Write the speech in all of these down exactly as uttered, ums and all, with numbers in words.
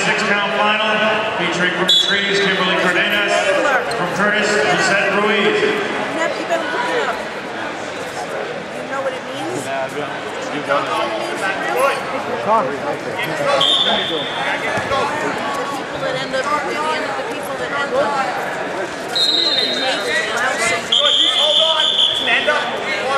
six-count final, featuring from the trees, Kimberly Cardenas, from Curtis, Lisette Ruiz. I've never even looked it up. You know what it means? You don't know what it means? The people that end up, the end of the people that end up, somebody that makes lousy. Hold on, stand up.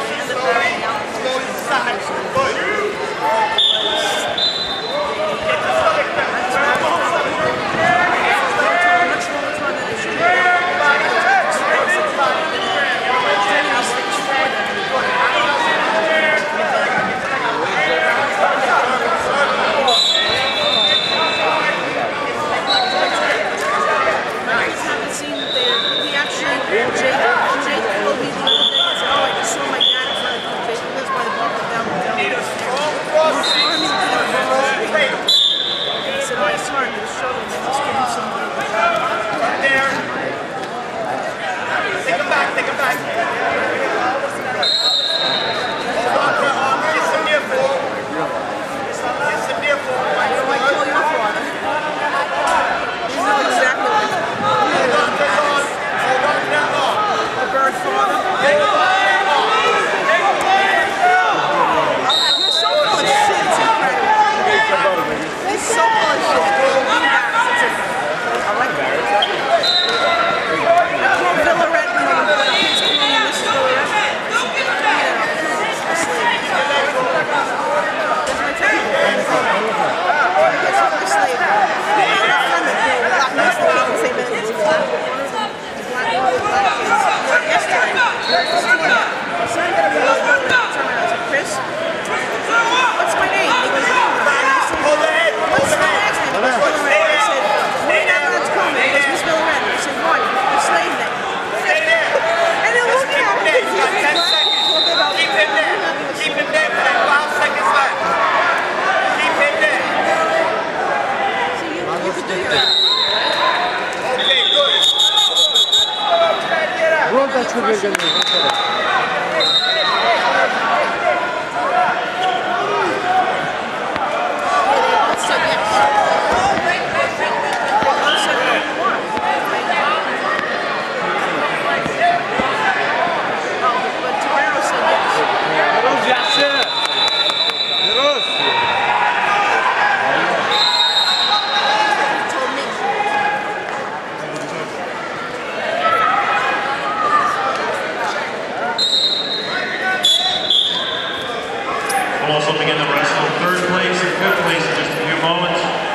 Also begin the wrestle third place and fifth place in just a few moments.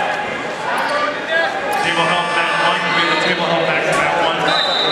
Table help back one will be the table help back to back one.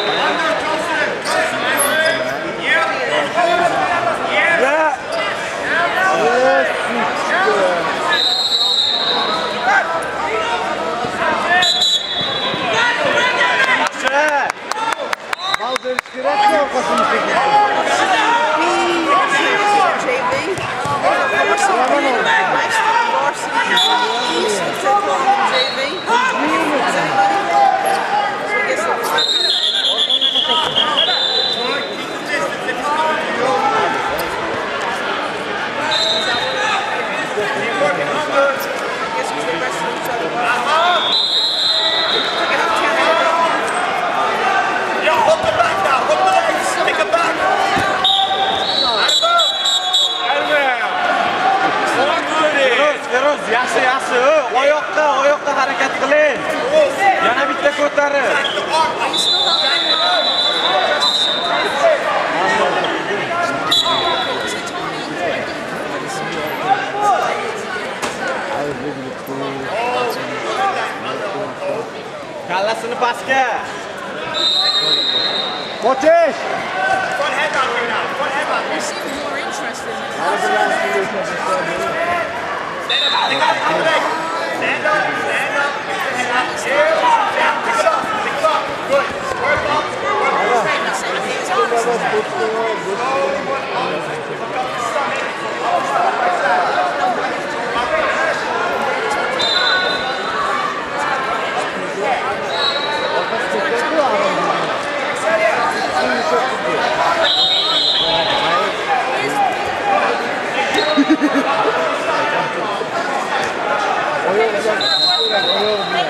Yaxshi, yaxshi. Oyoqqa, oyoqqa harakat qiling. Yana bitta ko'tarib. Kallasini pastga. Qochish. Front head on here now. Front head on. You seem more interested in Stand up, stand up, stand up, head up, here, down, pick it up, pick it up, good, square up, square up, Thank you.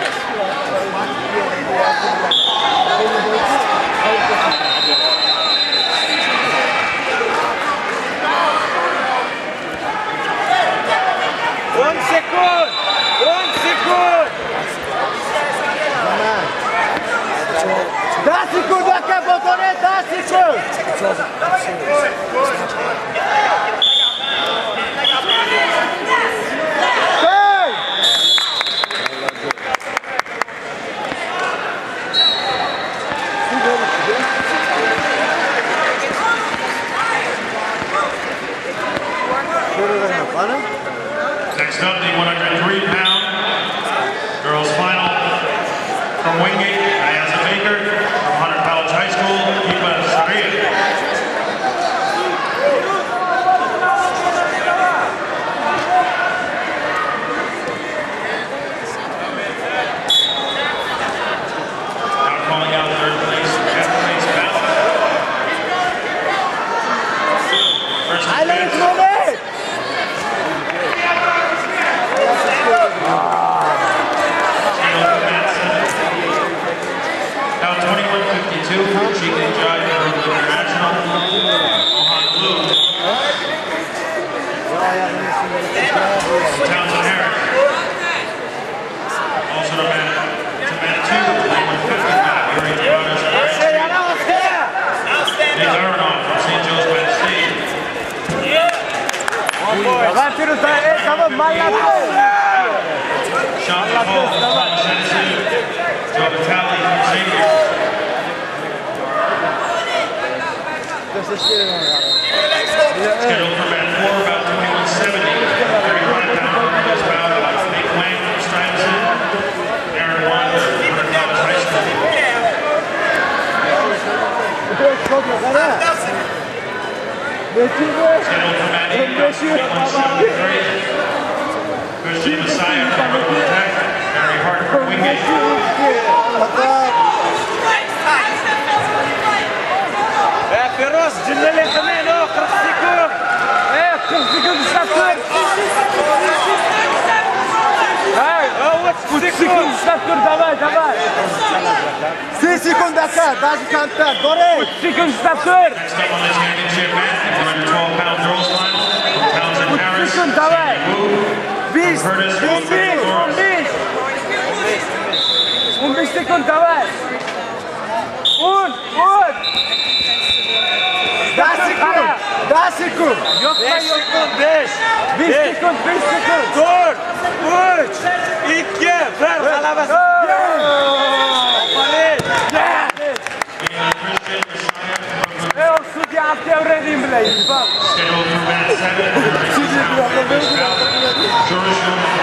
Next up, the one hundred three pound girls final from Wingate, Ayaza Baker. From Hunter College High School, Kipa Saria. Now calling out third place, fifth place battle. First to advance. Now twenty-one fifty-two, Chica Jai International, Honolulu. Townsend Harris. Also to Man to Manitou, twenty-one fifty-five, Yuri Giannis. Nick Aronoff from Saint Joe's West State. Sean Paul from Thomas Tennessee. Joe Vitale from Xavier. Scheduled for mat four, about twenty-one seventy. thirty-five pound Orlando's bout. Nick Wang from Stuyvesant. Aaron Wander from Hunter College High School. Scheduled for mat eight, about twenty-one seventy-three. Christian Messiah from Brooklyn Tech. Barry Hart from Wingate. يا فراس جلالي كمان اخر سيكون ايه كم سيكون ساتور هاي هو سيكون ساتور دابا دابا سي سيكون داكا داجي كانتا دوري سيكون ساتور Next up on the championship mat, the one hundred twelve pound girls final from Townsend Harris. سيكون دابا بيس Curtis from بيس بيس un beş sekund давай un un dez sekund dez sekund yok beş sekund beş beş sekund beş sekund dört üç iki ver kalabas e o sütü yaptı öğrendim bile bak Scheduled for mat seven, George